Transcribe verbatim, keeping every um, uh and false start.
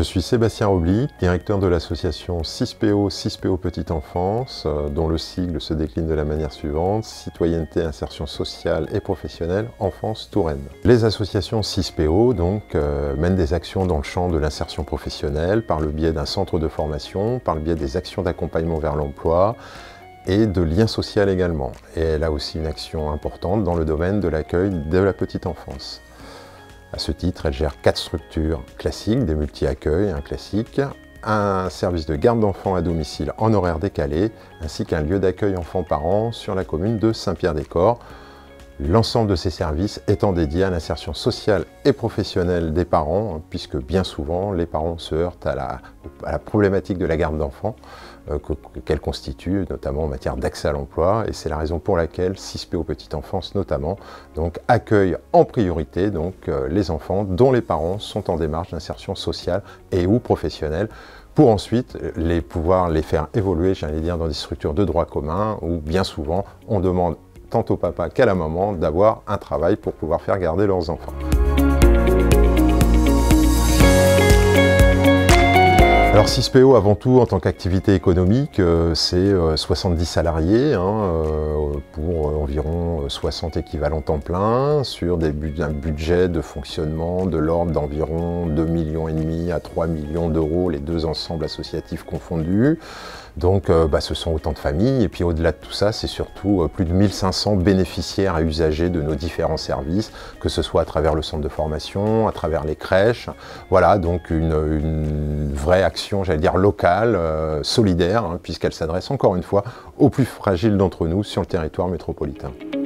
suis Sébastien Roblic, directeur de l'association six P O, six P O Petite Enfance, dont le sigle se décline de la manière suivante: Citoyenneté, Insertion Sociale et Professionnelle, Enfance Touraine. Les associations six P O donc, euh, mènent des actions dans le champ de l'insertion professionnelle par le biais d'un centre de formation, par le biais des actions d'accompagnement vers l'emploi et de lien social également. Et elle a aussi une action importante dans le domaine de l'accueil de la petite enfance. À ce titre, elle gère quatre structures classiques, des multi-accueils, un classique, un service de garde d'enfants à domicile en horaire décalé, ainsi qu'un lieu d'accueil enfants-parents sur la commune de Saint-Pierre-des-Corps. L'ensemble de ces services étant dédiés à l'insertion sociale et professionnelle des parents, puisque bien souvent, les parents se heurtent à la, à la problématique de la garde d'enfants, euh, qu'elle constitue, notamment en matière d'accès à l'emploi, et c'est la raison pour laquelle six P O Petite Enfance, notamment, donc, accueille en priorité donc, euh, les enfants dont les parents sont en démarche d'insertion sociale et ou professionnelle, pour ensuite les pouvoir les faire évoluer, j'allais dire, dans des structures de droit commun, où bien souvent, on demande tant au papa qu'à la maman d'avoir un travail pour pouvoir faire garder leurs enfants. Alors six P O avant tout en tant qu'activité économique, euh, c'est euh, soixante-dix salariés hein, euh, pour euh, environ soixante équivalents temps plein sur des bu un budget de fonctionnement de l'ordre d'environ deux virgule cinq millions à trois millions d'euros, les deux ensembles associatifs confondus. Donc euh, bah, ce sont autant de familles et puis au-delà de tout ça, c'est surtout euh, plus de mille cinq cents bénéficiaires et usagers de nos différents services, que ce soit à travers le centre de formation, à travers les crèches. Voilà, donc une, une vraie action, j'allais dire locale, euh, solidaire, hein, puisqu'elle s'adresse encore une fois aux plus fragiles d'entre nous sur le territoire métropolitain.